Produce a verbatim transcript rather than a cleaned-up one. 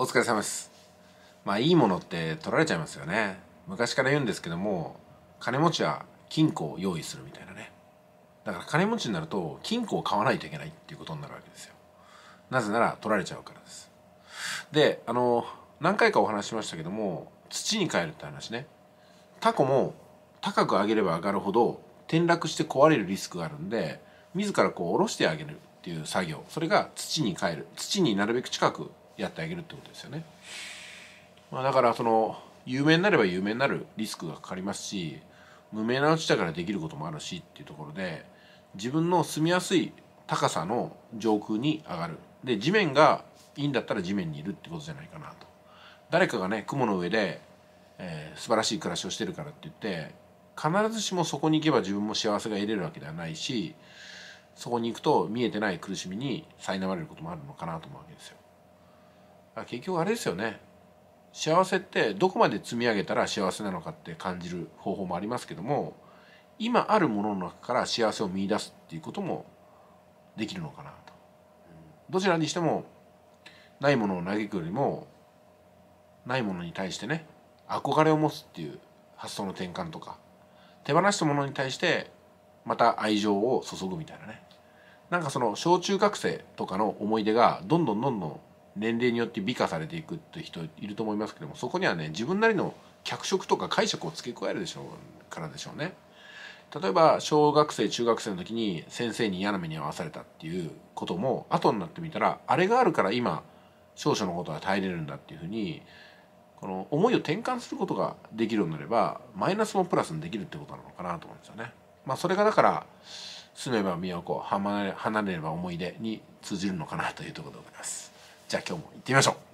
お疲れ様です。まあいいものって取られちゃいますよね。昔から言うんですけども、金持ちは金庫を用意するみたいなね。だから金持ちになると金庫を買わないといけないっていうことになるわけですよ。なぜなら取られちゃうからです。で、あの何回かお話ししましたけども、土に帰るって話ね。タコも高く上げれば上がるほど転落して壊れるリスクがあるんで、自らこう下ろしてあげるっていう作業、それが土に帰る、土になるべく近くやってあげるってことですよね。まあ、だからその有名になれば有名になるリスクがかかりますし、無名なうちだからできることもあるしっていうところで、自分の住みやすい高さの上空に上がる。で、地面がいいんだったら地面にいるってことじゃないかなと。誰かがね、雲の上で、えー、素晴らしい暮らしをしてるからって言って必ずしもそこに行けば自分も幸せが得れるわけではないし、そこに行くと見えてない苦しみに苛まれることもあるのかなと思うわけですよ。結局あれですよね。幸せってどこまで積み上げたら幸せなのかって感じる方法もありますけども、今あるものの中から幸せを見出すっていうこともできるのかなと。どちらにしてもないものを嘆くよりも、ないものに対してね、憧れを持つっていう発想の転換とか、手放したものに対してまた愛情を注ぐみたいなね。なんかその小中学生とかの思い出がどんどんどんどん年齢によって美化されていくっていう人いると思いますけども、そこにはね、自分なりの脚色とか解釈を付け加えるでしょうからでしょうね。例えば小学生中学生の時に先生に嫌な目に遭わされたっていうことも、後になってみたらあれがあるから今少々のことは耐えれるんだっていうふうに、この思いを転換することができるようになればマイナスもプラスにできるってことなのかなと思うんですよね。まあそれがだから住めば都、離れれば思い出に通じるのかなというところでございます。じゃあ今日も行ってみましょう。